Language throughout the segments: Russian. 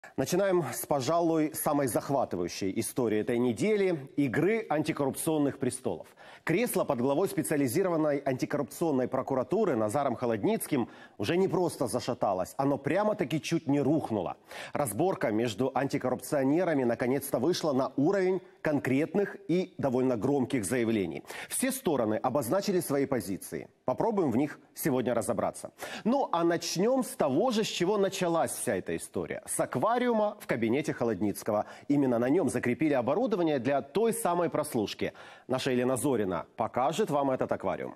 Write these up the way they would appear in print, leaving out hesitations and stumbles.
Начинаем с, пожалуй, самой захватывающей истории этой недели – игры антикоррупционных престолов. Кресло под главой специализированной антикоррупционной прокуратуры Назаром Холодницким уже не просто зашаталось, оно прямо-таки чуть не рухнуло. Разборка между антикоррупционерами наконец-то вышла на уровень конкретных и довольно громких заявлений. Все стороны обозначили свои позиции. Попробуем в них сегодня разобраться. Ну а начнем с того же, с чего началась вся эта история. С аквариума в кабинете Холодницкого. Именно на нем закрепили оборудование для той самой прослушки. Наша Елена Зорина покажет вам этот аквариум.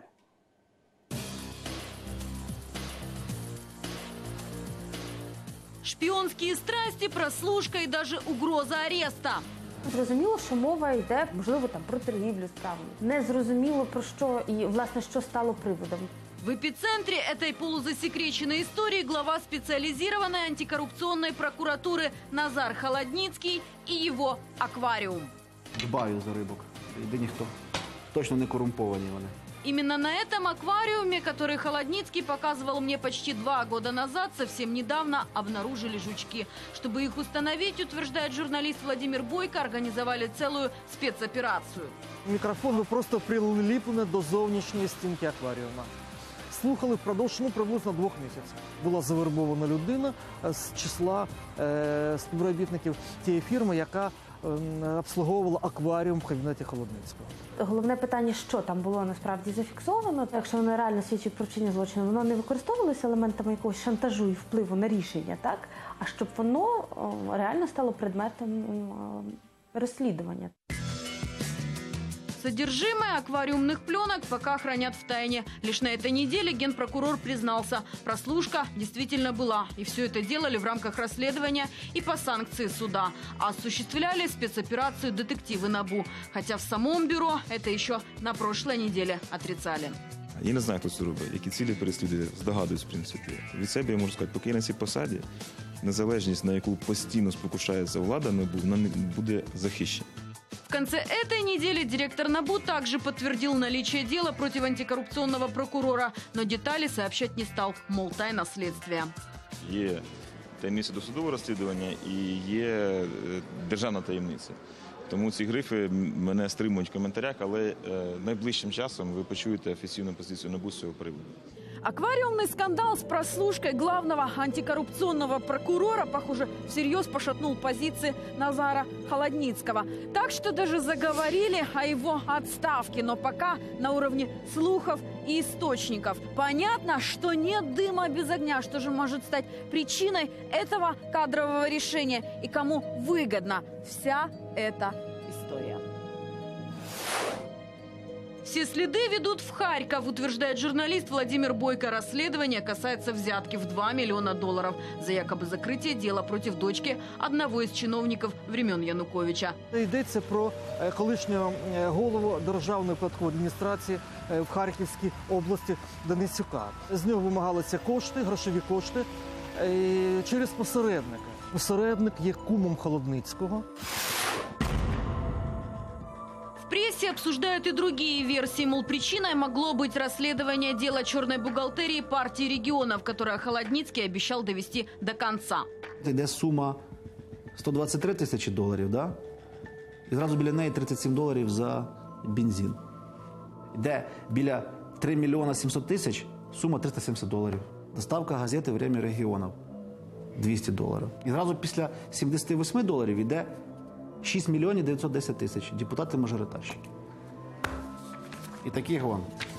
Шпіонські страсті, прослушка і даже угроза ареста. Зрозуміло, що мова йде, можливо, там про торгівлю справами. Не зрозуміло про що і, власне, що стало приводом. В эпицентре этой полузасекреченной истории глава специализированной антикоррупционной прокуратуры Назар Холодницкий и его аквариум. Дбаю за рибок. Єдині, хто точно не корумповані вони. Именно на этом аквариуме, который Холодницкий показывал мне почти 2 года назад, совсем недавно обнаружили жучки. Чтобы их установить, утверждает журналист Владимир Бойко, организовали целую спецоперацию. Мікрофон просто приліплений до зовнішньої стінки акваріума. Слухали впродовж приблизно 2 місяців. Була завербована людина з числа співробітників тієї фірми, яка обслуговувала акваріум в кабінеті Холодницького. Головне питання, що там було насправді зафіксовано. Якщо воно реально свідчить про вчинення злочину, воно не використовувалося елементами якогось шантажу і впливу на рішення, так? А щоб воно реально стало предметом розслідування. Содержимое аквариумных пленок пока хранят в тайне. Лишь на этой неделе генпрокурор признался, прослушка действительно была. И все это делали в рамках расследования и по санкции суда. А осуществляли спецоперацию детективы НАБУ. Хотя в самом бюро это еще на прошлой неделе отрицали. Я не знаю, хто це робить, які цілі переслідує, здогадуюсь, в принципі. Від себе я можу сказати, поки я на цій посаді, незалежність, на яку постійно спокушається влада, вона не буде захищена. В конце этой недели директор НАБУ также подтвердил наличие дела против антикоррупционного прокурора, но детали сообщать не стал, мол, тайна следствия. Є таємниця досудового розслідування і є державна таємниця. Тому ці грифи мене стримують в коментарях, але найближчим часом ви почуєте офіційну позицію НАБУ з цього приводу. Аквариумный скандал с прослушкой главного антикоррупционного прокурора, похоже, всерьез пошатнул позиции Назара Холодницкого. Так что даже заговорили о его отставке, но пока на уровне слухов и источников. Понятно, что нет дыма без огня. Что же может стать причиной этого кадрового решения и кому выгодна вся эта история? Все следы ведут в Харьков, утверждает журналист Владимир Бойко. Расследование касается взятки в $2 миллиона за якобы закрытие дела против дочки одного из чиновников времен Януковича. Йдеться про колишнього голову Державної податкової адміністрації в Харківській області Денисюка. З нього вимагалися кошти, грошові кошти через посередника. Посередник є кумом Холодницького. В прессе обсуждают и другие версии, мол, причиной могло быть расследование дела черной бухгалтерии партии регионов, которое Холодницкий обещал довести до конца. Йде сума $123 тисячі, да? І зразу біля неї $37 за бензин. Йде біля 3 мільйона 700 тисяч, сума $370. Доставка газети «Время регіонів» $200. І зразу після $78 йде 6 мільйонів 910 тисяч. Депутати-мажоритарщики. І таких вон.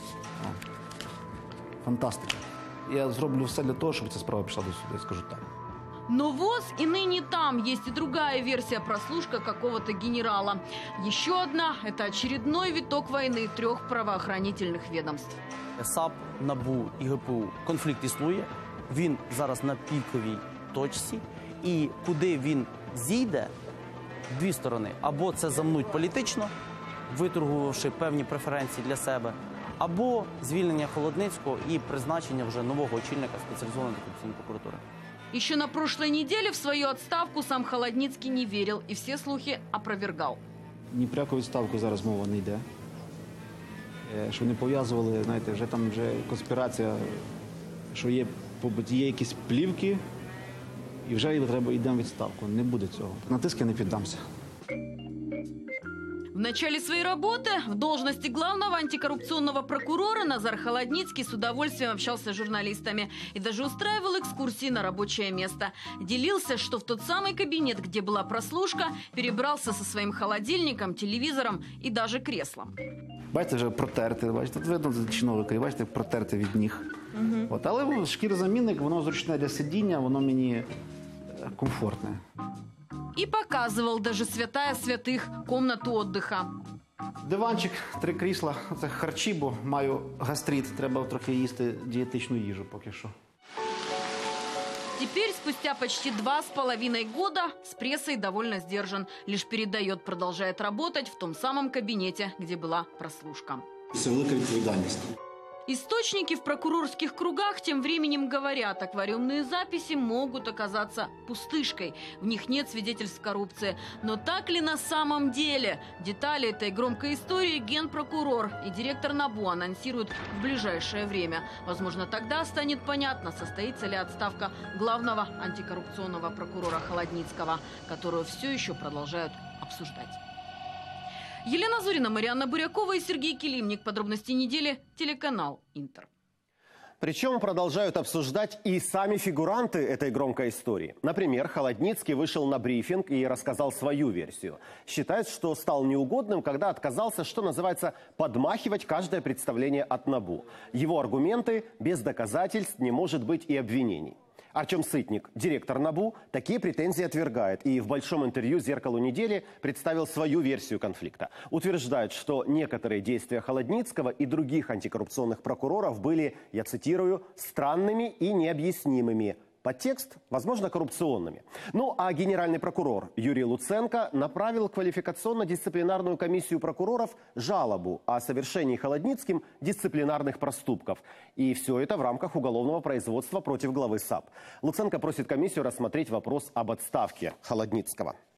Фантастика. Я зроблю все для того, щоб ця справа пішла до суду, я скажу так. Но ВОЗ и ныне там. Есть и другая версия – прослушка какого-то генерала. Еще одна – это очередной виток войны 3 правоохранительных ведомств. САП, НАБУ і ГПУ. Конфлікт існує. Він зараз на піковій точці. І куди він зійде – 2 сторони. Або це замнуть політично, виторгувавши певні преференції для себе, або звільнення Холодницького і призначення вже нового очільника спеціалізованої антикорупційної прокуратури. Еще на прошлой неделе в свою отставку сам Холодницкий не верил и все слухи опровергал. Ні про яку відставку зараз мова не йде. Що вони пов'язували, знаєте, вже там конспірація, що є якісь плівки, І вже йдемо в відставку. Не буде цього. На тиск я не піддамся. В начале своей работы в должности главного антикоррупционного прокурора Назар Холодницкий с удовольствием общался с журналистами и даже устраивал экскурсии на рабочее место. Делился, что в тот самый кабинет, где была прослушка, перебрался со своим холодильником, телевизором и даже креслом. Бачите, вже протерти, бачите, тут видно чиновники, бачите, протерти від ніг. От, але шкірозамінник, воно зручне для сидіння, воно мені комфортне. И показывал даже святая святых комнату отдыха. Диванчик, 3 крісла, це харчі, бо маю гастрит, треба трохи їсти дієтичну їжу поки що. Теперь, спустя почти 2,5 года, с прессой довольно сдержан. Лишь передает, продолжает работать в том самом кабинете, где была прослушка. Це велика відповідальність. Источники в прокурорских кругах тем временем говорят, аквариумные записи могут оказаться пустышкой. В них нет свидетельств коррупции. Но так ли на самом деле? Детали этой громкой истории генпрокурор и директор НАБУ анонсируют в ближайшее время. Возможно, тогда станет понятно, состоится ли отставка главного антикоррупционного прокурора Холодницкого, которую все еще продолжают обсуждать. Елена Зорина, Марианна Бурякова и Сергей Килимник. Подробности недели. Телеканал Интер. Причем продолжают обсуждать и сами фигуранты этой громкой истории. Например, Холодницкий вышел на брифинг и рассказал свою версию. Считает, что стал неугодным, когда отказался, что называется, подмахивать каждое представление от НАБУ. Его аргументы: без доказательств не может быть и обвинений. Артем Сытник, директор НАБУ, такие претензии отвергает и в большом интервью «Зеркалу недели» представил свою версию конфликта. Утверждает, что некоторые действия Холодницкого и других антикоррупционных прокуроров были, я цитирую, «странными и необъяснимыми». Подтекст, возможно, коррупционными. Ну а генеральный прокурор Юрий Луценко направил в квалификационно-дисциплинарную комиссию прокуроров жалобу о совершении Холодницким дисциплинарных проступков. И все это в рамках уголовного производства против главы САП. Луценко просит комиссию рассмотреть вопрос об отставке Холодницкого.